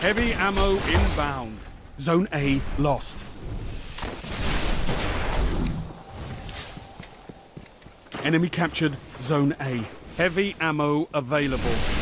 Heavy ammo inbound. Zone A lost. Enemy captured Zone A. Heavy ammo available.